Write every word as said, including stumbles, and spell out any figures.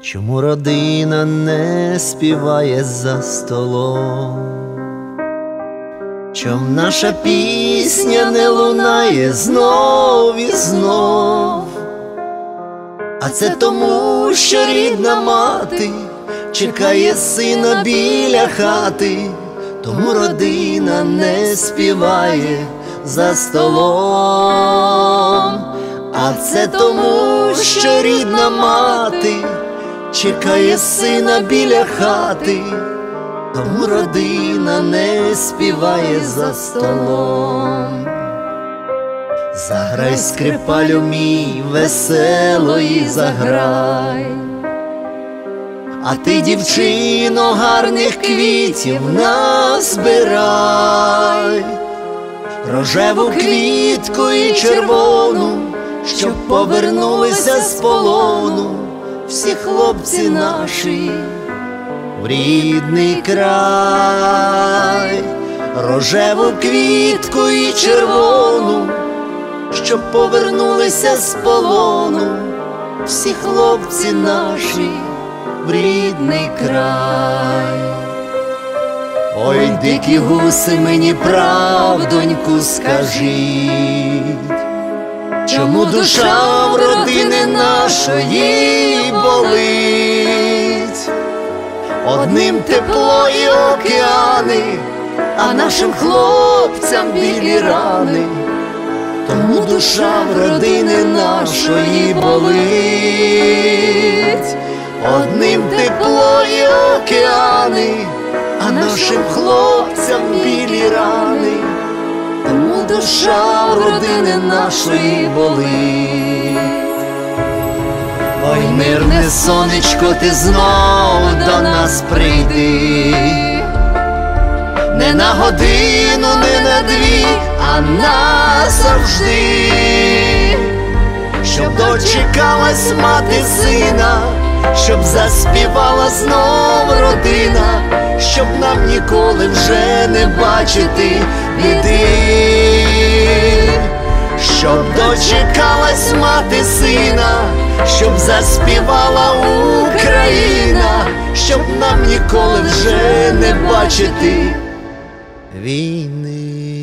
Чому родина не співає за столом? Чом наша пісня не лунає знов і знов? А це тому, що рідна мати чекає сина біля хати, тому родина не співає за столом. А це тому, що рідна мати чекає сина біля хати, тому родина не співає за столом. Заграй, скрипалю мій, веселої заграй, а ти, дівчино, гарних квітів назбирай, рожеву квітку і червону, щоб повернулися з полону всі хлопці наші в рідний край. Рожеву квітку і червону, щоб повернулися з полону всі хлопці наші в рідний край. Ой, дикі гуси, мені правдоньку скажіть, чому душа в родини нашої болить? Одним тепло і океани, а нашим хлопцям білі рани, тому душа в родини нашої болить. Одним тепло і океани, а нашим хлопцям білі рани, тому душа в родини нашої болить. Ой, мирне сонечко, ти знов до нас прийди, не на годину, не на дві, а назавжди, щоб дочекалась мати сина, щоб заспівала знов родина, щоб нам ніколи вже не бачити біди. Щоб дочекалась мати сина, щоб заспівала Україна, щоб нам ніколи вже не бачити війни.